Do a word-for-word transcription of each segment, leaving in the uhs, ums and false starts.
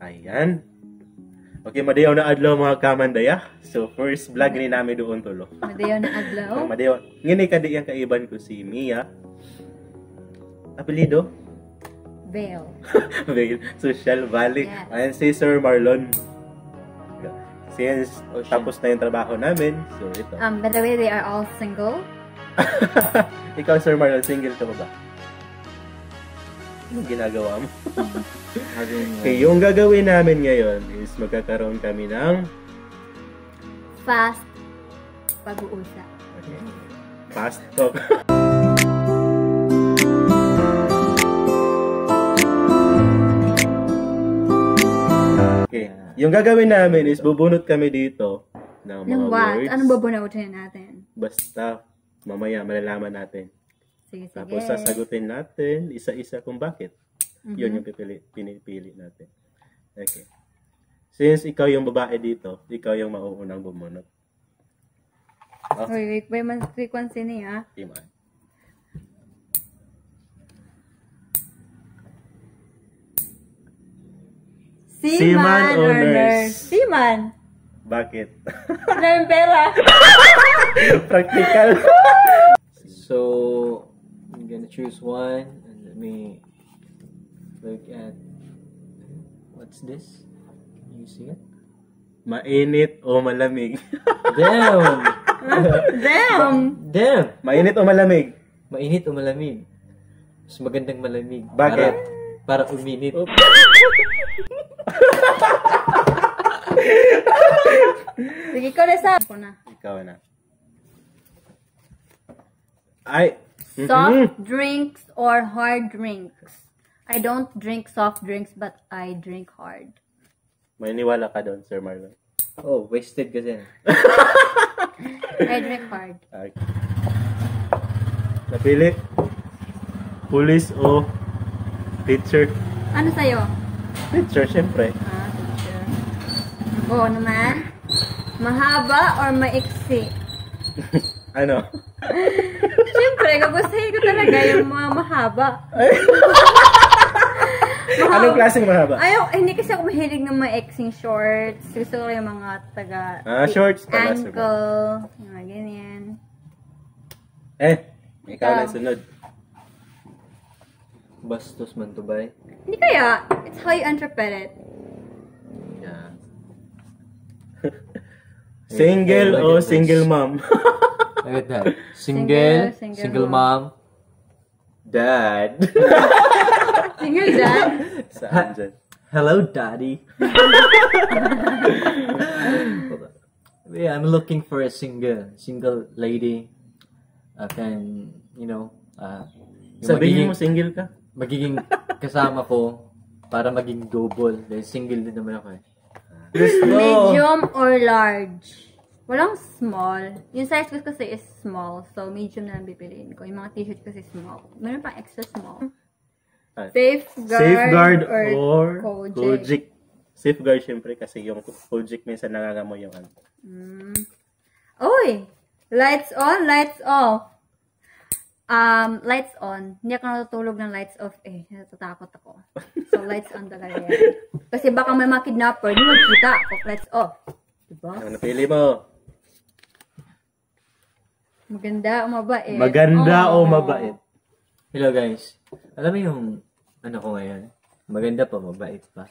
Ayan. Okay, madayaw na adlaw mga kamandaya. So, first vlog ni namin doon tulo. Madayaw na adlaw? Madayaw. Ngini ka di yung kaiban ko si Mia. Apelido? Vale. Vale. Social Valley. Yes. Ayan si Sir Marlon. Since Oh, shit. tapos na yung trabaho namin, so ito. Um, by the way, they are all single. Ikaw, Sir Marlon, single ka ba ba? Anong ginagawa mo? Okay, yung gagawin namin ngayon is magkakaroon kami ng Fast pag-uusap. okay, fast talk. Okay, yung gagawin namin is bubunot kami dito ng mga Yung what? words. Anong babunutin natin? Basta, mamaya malalaman natin. Sige, sige. Tapos sasagutin natin isa-isa kung bakit. Mhm. Yun yung pipili, pinipili natin. Okay. Since ikaw yung babae dito, ikaw yung mauunang bumunot. Oh, Wait, wait, wait, mas frequency niya. Timan. Seaman Seaman or or nurse? nurse? Seaman. Bakit? Wala yung pera. Practical. So, I'm gonna choose one and let me look at what's this? Can you see it? Mainit o malamig? Damn! Damn! Damn! Mainit o malamig? Mainit o malamig? Mas magandang malamig. Bakit? Para, para uminit. Oops. Sige, ikaw na sa ako na. Ikaw na. Ay. Soft Mhm. drinks or hard drinks? I don't drink soft drinks, but I drink hard. May niwala ka doon, Sir Marlon. Oh, wasted kasi. I drink hard. Okay. Napili? Police o teacher? Ano sa'yo? Teacher, syempre. Ah, teacher. Oo naman. Mahaba or maiksi? Ano? Siyempre, gugustuhin ko talaga yung mga mahaba. Anong klaseng mahaba? Ayaw, hindi kasi ako mahilig ng mga exing shorts. Gusto ko yung mga taga Ah, shorts pala, ankle, yung mga ganyan. Eh, ikaw Ikaw. na sunod. Bastos man to ba? Hindi kaya, it's how you interpret it. Yeah. Single Oh, o look at single this. mom? Look at that. Single, Single, single single, mom. Dad. Single dad? Saan dyan? Hello, daddy. Yeah, I'm looking for a single, single lady. Uh, can, you know, uh, yung Sabihin magiging, mo single ka? magiging kasama ko para maging double. Dahil single din naman ako eh. Gusto. Medium or large? Walang small. Yung size ko kasi is small. So, medium na lang pipiliin ko. Yung mga t-shirt kasi small. Meron pa extra small. Ah, Safeguard, Safeguard or, or Kojic. Kojic. Safeguard syempre kasi yung Kojic minsan nangangamoy yung ano. Mm. Uy! Lights on, lights off. Um, lights on. Hindi ako natutulog ng lights off eh. Natatakot ako. So, lights on talaga yan. Kasi baka may mga kidnapper, hindi magkita. Off, lights off. Diba? Ano napili mo? Maganda o mabait? Maganda o Oh. mabait? Hello guys. Alam mo yung ano ko ngayon? Maganda pa, mabait pa.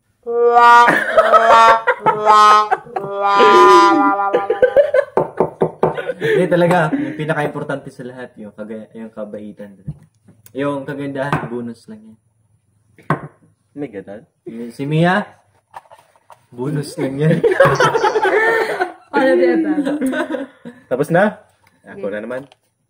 Hindi talaga, yung pinaka-importante sa lahat, yung, kaga, yung kabaitan. Yung kagandahan, bonus lang yan. May ganun. Yung Si Mia, bonus lang yan. Ano ba? Tapos na? Ako na naman.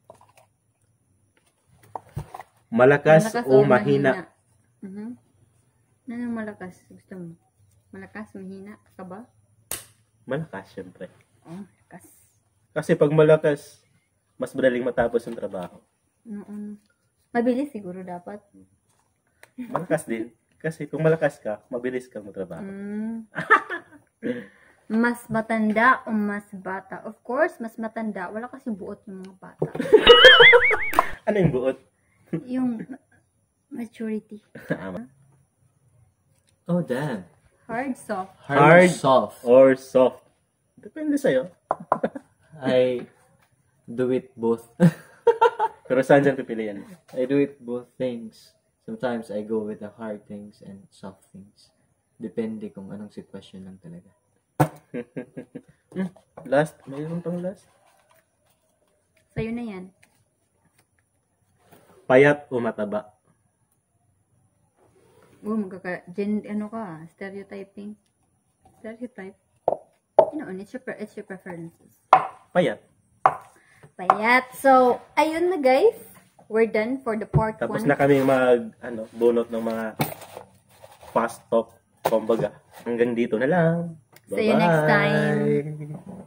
Malakas, o mahina? Mhm. Ano malakas? Gusto mo? Malakas, mahina? Ka ba? Malakas, syempre. Oh, malakas. Kasi pag malakas, mas madaling matapos yung trabaho. Ano, mabilis siguro dapat. Malakas din. Kasi kung malakas ka, mabilis kang matrabaho. Mm. Mas matanda o mas bata? Of course, mas matanda. Wala kasi buot yung mga bata. Ano yung buot? Yung maturity. Tama. Oh, damn. Hard, soft. Hard, Hard. soft. Or soft. Depende sa'yo. I do it both. Pero saan dyan pipiliin? I do it both things. Sometimes I go with the hard things and soft things. Depende kung anong sitwasyon lang talaga. Hmm, last. Mayroon pang last. Sa'yo na yan. Payat o mataba? Oh, magkaka... Gen, ano ka? Stereotyping. Stereotype. You know, it's your, it's your preferences. Payat. Payat. So, ayun na guys. We're done for the part Tapos one. na kami mag, ano, bunot ng mga fast talk. Kumbaga, hanggang dito na lang. See you next time. Bye-bye.